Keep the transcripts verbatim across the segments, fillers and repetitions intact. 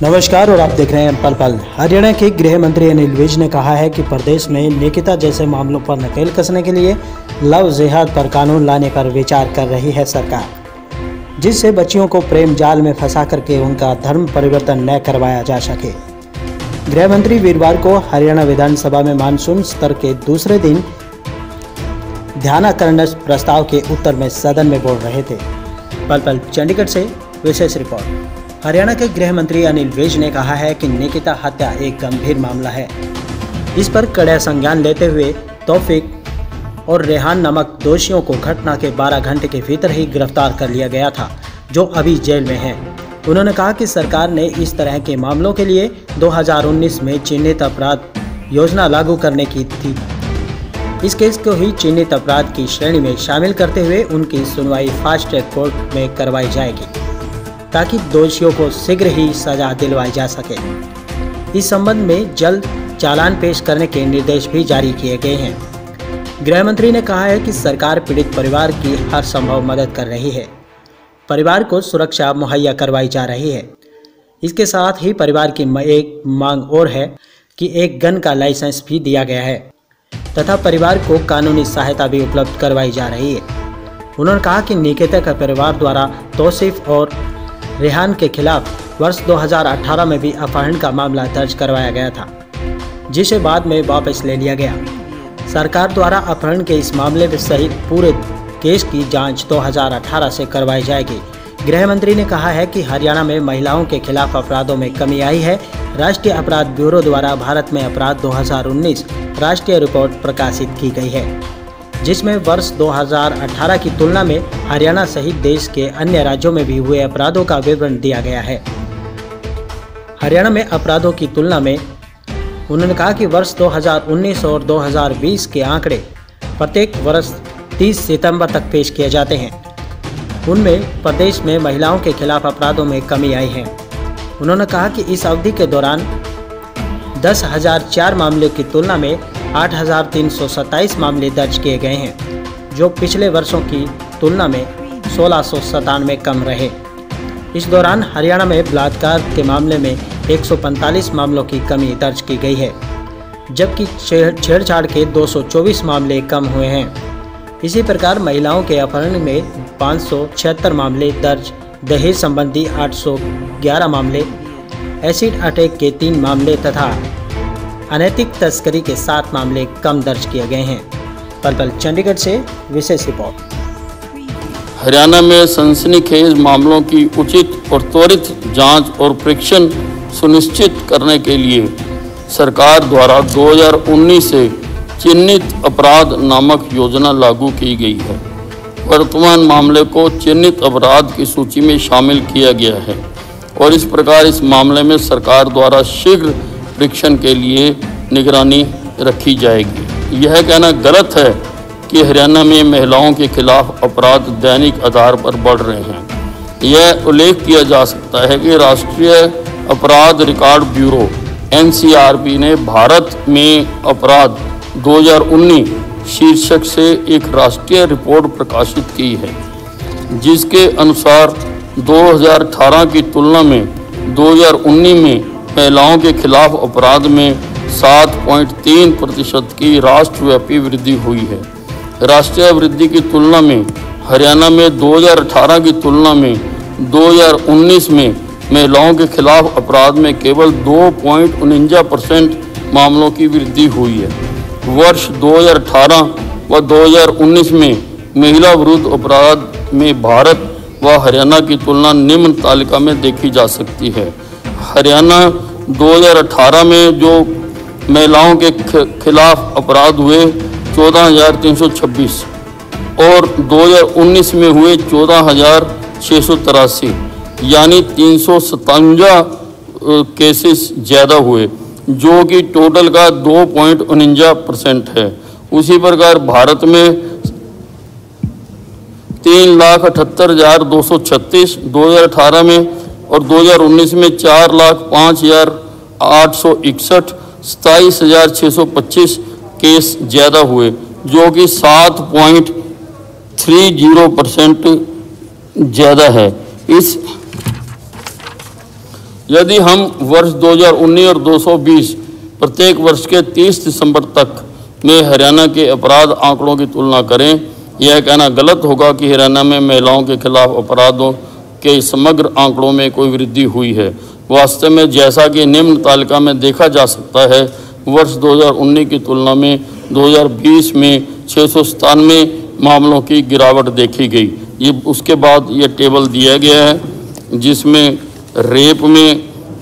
नमस्कार और आप देख रहे हैं पल पल। हरियाणा के गृह मंत्री अनिल विज ने कहा है कि प्रदेश में निकिता जैसे मामलों पर नकेल कसने के लिए लव जिहाद पर कानून लाने पर विचार कर रही है सरकार, जिससे बच्चियों को प्रेम जाल में फंसा करके उनका धर्म परिवर्तन न करवाया जा सके। गृह मंत्री वीरवार को हरियाणा विधानसभा में मानसून सत्र के दूसरे दिन ध्यानाकर्षण प्रस्ताव के उत्तर में सदन में बोल रहे थे। पल पल चंडीगढ़ से विशेष रिपोर्ट। हरियाणा के गृह मंत्री अनिल विज ने कहा है कि निकिता हत्या एक गंभीर मामला है। इस पर कड़ा संज्ञान लेते हुए तौफीक और रेहान नामक दोषियों को घटना के बारह घंटे के भीतर ही गिरफ्तार कर लिया गया था, जो अभी जेल में हैं। उन्होंने कहा कि सरकार ने इस तरह के मामलों के लिए दो हज़ार उन्नीस में चिन्हित अपराध योजना लागू करने की थी। इस केस को ही चिन्हित अपराध की श्रेणी में शामिल करते हुए उनकी सुनवाई फास्ट ट्रैक कोर्ट में करवाई जाएगी, ताकि दोषियों को शीघ्र ही सजा दिलवाई जा सके। इस संबंध में जल्द चालान पेश करने के निर्देश भी जारी किए गए हैं। गृह मंत्री ने कहा है कि सरकार पीड़ित परिवार की हर संभव मदद कर रही है। परिवार को सुरक्षा मुहैया करवाई जा रही है। इसके साथ ही परिवार की एक मांग और है कि एक गन का लाइसेंस भी दिया गया है तथा परिवार को कानूनी सहायता भी उपलब्ध करवाई जा रही है। उन्होंने कहा कि निकिता का परिवार द्वारा तौसीफ और रेहान के खिलाफ वर्ष दो हज़ार अठारह में भी अपहरण का मामला दर्ज करवाया गया था, जिसे बाद में वापस ले लिया गया। सरकार द्वारा अपहरण के इस मामले सहित पूरे केस की जांच दो हज़ार अठारह से करवाई जाएगी। गृह मंत्री ने कहा है कि हरियाणा में महिलाओं के खिलाफ अपराधों में कमी आई है। राष्ट्रीय अपराध ब्यूरो द्वारा भारत में अपराध दो हज़ार उन्नीस राष्ट्रीय रिपोर्ट प्रकाशित की गई है, जिसमें वर्ष दो हज़ार अठारह की तुलना में हरियाणा सहित देश के अन्य राज्यों में भी हुए अपराधों का विवरण दिया गया है। हरियाणा में अपराधों की तुलना में उन्होंने कहा कि वर्ष दो हज़ार उन्नीस और दो हज़ार बीस के आंकड़े प्रत्येक वर्ष तीस सितंबर तक पेश किए जाते हैं। उनमें प्रदेश में महिलाओं के खिलाफ अपराधों में कमी आई है। उन्होंने कहा कि इस अवधि के दौरान दस हज़ार चार मामले की तुलना में आठ हज़ार तीन सौ सत्ताईस मामले दर्ज किए गए हैं, जो पिछले वर्षों की तुलना में सोलह सौ सतानवे कम रहे। इस दौरान हरियाणा में बलात्कार के मामले में एक सौ पैंतालीस मामलों की कमी दर्ज की गई है, जबकि छेड़छाड़ के दो सौ चौबीस मामले कम हुए हैं। इसी प्रकार महिलाओं के अपहरण में पाँच सौ छिहत्तर मामले दर्ज, दहेज संबंधी आठ सौ ग्यारह मामले, एसिड अटैक के तीन मामले तथा अनैतिक तस्करी के सात मामले कम दर्ज किए गए हैं। पल पल चंडीगढ़ से विशेष रिपोर्ट। हरियाणा में सनसनीखेज मामलों की उचित और त्वरित जांच और परीक्षण सुनिश्चित करने के लिए सरकार द्वारा दो हज़ार उन्नीस से चिन्हित अपराध नामक योजना लागू की गई है। वर्तमान मामले को चिन्हित अपराध की सूची में शामिल किया गया है और इस प्रकार इस मामले में सरकार द्वारा शीघ्र परीक्षण के लिए निगरानी रखी जाएगी। यह कहना गलत है कि हरियाणा में महिलाओं के खिलाफ अपराध दैनिक आधार पर बढ़ रहे हैं। यह उल्लेख किया जा सकता है कि राष्ट्रीय अपराध record bureau N C R B ने भारत में अपराध दो हज़ार उन्नीस शीर्षक से एक राष्ट्रीय रिपोर्ट प्रकाशित की है, जिसके अनुसार दो हज़ार अठारह की तुलना में दो हज़ार उन्नीस में महिलाओं के खिलाफ अपराध में सात पॉइंट तीन प्रतिशत की राष्ट्रव्यापी वृद्धि हुई है। राष्ट्रीय वृद्धि की तुलना में हरियाणा में दो हज़ार अठारह की तुलना में दो हज़ार उन्नीस में महिलाओं के खिलाफ अपराध में केवल दो पॉइंट उनंजा परसेंट मामलों की वृद्धि हुई है। वर्ष दो हज़ार अठारह व दो हज़ार उन्नीस में महिला विरुद्ध अपराध में भारत व हरियाणा की तुलना निम्न तालिका में देखी जा सकती है। हरियाणा दो हज़ार अठारह में जो महिलाओं के खिलाफ अपराध हुए चौदह हज़ार तीन सौ छब्बीस और दो हज़ार उन्नीस में हुए चौदह हज़ार छः सौ तिरासी, यानी तीन सौ सतवंजा केसेस ज़्यादा हुए, जो कि टोटल का दो पॉइंट उनंजा परसेंट है। उसी प्रकार भारत में तीन लाख अठहत्तर हज़ार दो सौ छत्तीस दो हज़ार अठारह में और दो हज़ार उन्नीस में चार लाख पाँच हज़ार आठ सौ इकसठ सताईस हज़ार छः सौ पच्चीस केस ज़्यादा हुए, जो कि सात पॉइंट थ्री जीरो परसेंट ज़्यादा है। इस यदि हम वर्ष दो हज़ार उन्नीस और दो सौ बीस प्रत्येक वर्ष के तीस दिसंबर तक में हरियाणा के अपराध आंकड़ों की तुलना करें, यह कहना गलत होगा कि हरियाणा में महिलाओं के खिलाफ अपराधों के समग्र आंकड़ों में कोई वृद्धि हुई है। वास्तव में जैसा कि निम्न तालिका में देखा जा सकता है, वर्ष दो हज़ार उन्नीस की तुलना में दो हज़ार बीस में छः सौ सतानवे मामलों की गिरावट देखी गई। ये उसके बाद ये टेबल दिया गया है जिसमें रेप में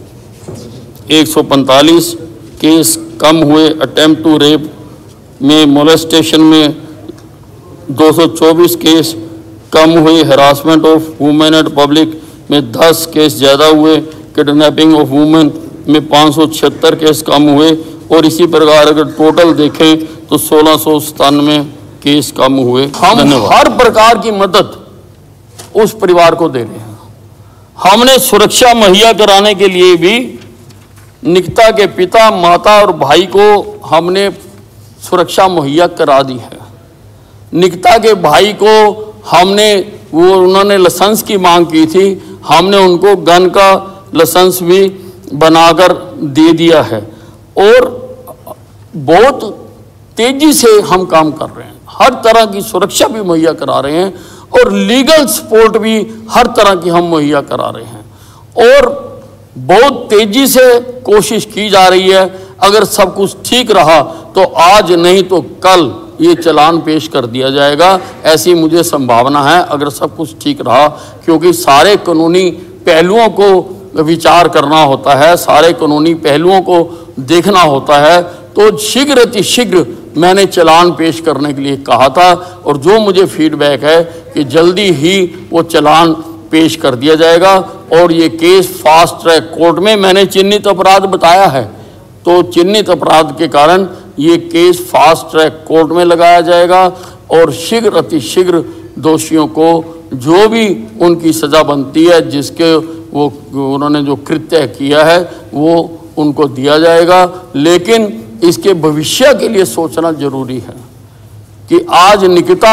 एक सौ पैंतालीस केस कम हुए, अटेम्प्ट टू रेप में, मोलेस्टेशन में दो सौ चौबीस केस कम हुए, harassment of women at public में दस केस ज़्यादा हुए, किडनैपिंग ऑफ वुमेन में पाँच सौ छिहत्तर केस कम हुए और इसी प्रकार अगर टोटल देखें तो सोलह सौ सतानवे केस कम हुए। हम हर प्रकार की मदद उस परिवार को दे रहे हैं। हमने सुरक्षा मुहैया कराने के लिए भी निकिता के पिता, माता और भाई को हमने सुरक्षा मुहैया करा दी है। निकिता के भाई को हमने, वो उन्होंने लाइसेंस की मांग की थी, हमने उनको गन का लाइसेंस भी बनाकर दे दिया है और बहुत तेजी से हम काम कर रहे हैं। हर तरह की सुरक्षा भी मुहैया करा रहे हैं और लीगल सपोर्ट भी हर तरह की हम मुहैया करा रहे हैं और बहुत तेजी से कोशिश की जा रही है। अगर सब कुछ ठीक रहा तो आज नहीं तो कल ये चालान पेश कर दिया जाएगा, ऐसी मुझे संभावना है अगर सब कुछ ठीक रहा, क्योंकि सारे कानूनी पहलुओं को विचार करना होता है, सारे कानूनी पहलुओं को देखना होता है। तो शीघ्र अतिशीघ्र मैंने चालान पेश करने के लिए कहा था और जो मुझे फीडबैक है कि जल्दी ही वो चालान पेश कर दिया जाएगा और ये केस फास्ट ट्रैक कोर्ट में, मैंने चिन्हित अपराध बताया है, तो चिन्हित अपराध के कारण ये केस फास्ट ट्रैक कोर्ट में लगाया जाएगा और शीघ्र अतिशीघ्र दोषियों को जो भी उनकी सज़ा बनती है, जिसके वो उन्होंने जो कृत्य किया है वो उनको दिया जाएगा। लेकिन इसके भविष्य के लिए सोचना जरूरी है कि आज निकिता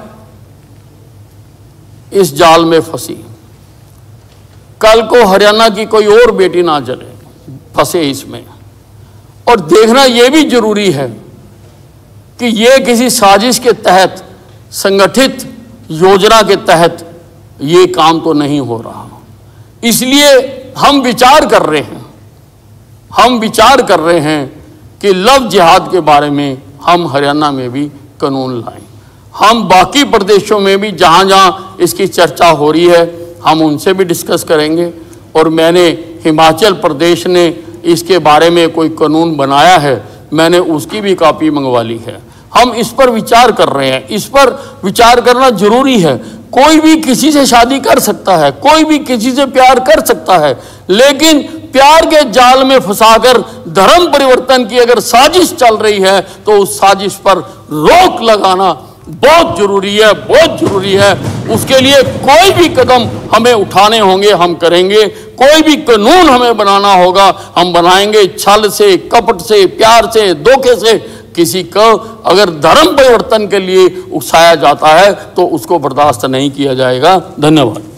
इस जाल में फंसी, कल को हरियाणा की कोई और बेटी ना जले फंसे इसमें। और देखना यह भी जरूरी है कि यह किसी साजिश के तहत, संगठित योजना के तहत ये काम तो नहीं हो रहा। इसलिए हम विचार कर रहे हैं हम विचार कर रहे हैं कि लव जिहाद के बारे में हम हरियाणा में भी कानून लाएं। हम बाकी प्रदेशों में भी जहां जहां इसकी चर्चा हो रही है हम उनसे भी डिस्कस करेंगे और मैंने हिमाचल प्रदेश ने इसके बारे में कोई कानून बनाया है, मैंने उसकी भी कॉपी मंगवा ली है। हम इस पर विचार कर रहे हैं, इस पर विचार करना जरूरी है। कोई भी किसी से शादी कर सकता है, कोई भी किसी से प्यार कर सकता है, लेकिन प्यार के जाल में फंसाकर धर्म परिवर्तन की अगर साजिश चल रही है तो उस साजिश पर रोक लगाना बहुत जरूरी है, बहुत जरूरी है। उसके लिए कोई भी कदम हमें उठाने होंगे, हम करेंगे। कोई भी कानून हमें बनाना होगा, हम बनाएंगे। छल से, कपट से, प्यार से, धोखे से किसी को अगर धर्म परिवर्तन के लिए उकसाया जाता है तो उसको बर्दाश्त नहीं किया जाएगा। धन्यवाद।